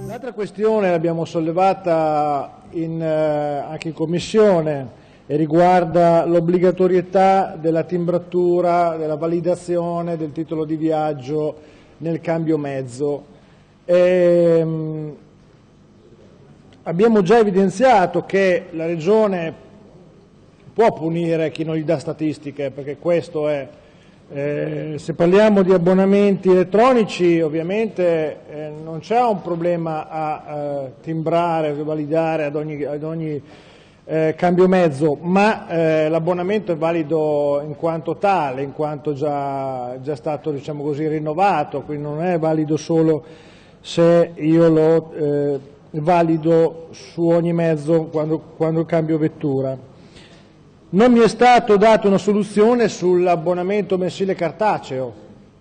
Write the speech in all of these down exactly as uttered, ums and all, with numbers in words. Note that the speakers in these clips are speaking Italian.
L'altra questione l'abbiamo sollevata in, eh, anche in Commissione e riguarda l'obbligatorietà della timbratura, della validazione del titolo di viaggio nel cambio mezzo. E, mh, abbiamo già evidenziato che la Regione può punire chi non gli dà statistiche, perché questo è. Eh, se parliamo di abbonamenti elettronici ovviamente eh, non c'è un problema a eh, timbrare, a validare ad ogni, ad ogni eh, cambio mezzo, ma eh, l'abbonamento è valido in quanto tale, in quanto già, già stato, diciamo così, rinnovato, quindi non è valido solo se io lo eh, valido su ogni mezzo quando, quando cambio vettura. Non mi è stato dato una soluzione sull'abbonamento mensile cartaceo.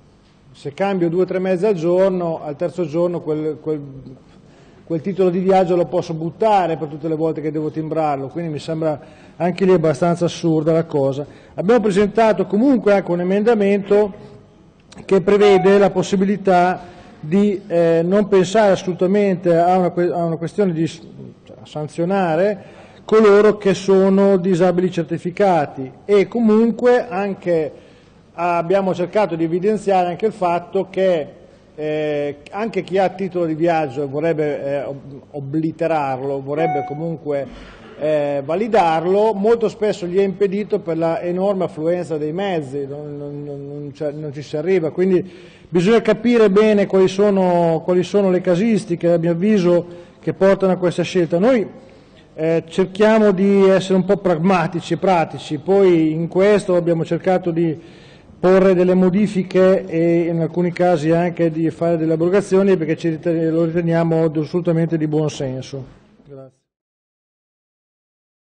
Se cambio due o tre mezzi al giorno, al terzo giorno quel, quel, quel titolo di viaggio lo posso buttare per tutte le volte che devo timbrarlo, quindi mi sembra anche lì abbastanza assurda la cosa. Abbiamo presentato comunque anche un emendamento che prevede la possibilità di eh, non pensare assolutamente a una, a una questione di cioè, sanzionare coloro che sono disabili certificati e comunque anche abbiamo cercato di evidenziare anche il fatto che eh, anche chi ha titolo di viaggio e vorrebbe eh, obliterarlo, vorrebbe comunque eh, validarlo, molto spesso gli è impedito per la enorme affluenza dei mezzi, non, non, non, non ci si arriva, quindi bisogna capire bene quali sono, quali sono le casistiche, a mio avviso, che portano a questa scelta. Noi Eh, cerchiamo di essere un po' pragmatici e pratici, poi in questo abbiamo cercato di porre delle modifiche e in alcuni casi anche di fare delle abrogazioni perché ci riteniamo, lo riteniamo assolutamente di buon senso. Grazie.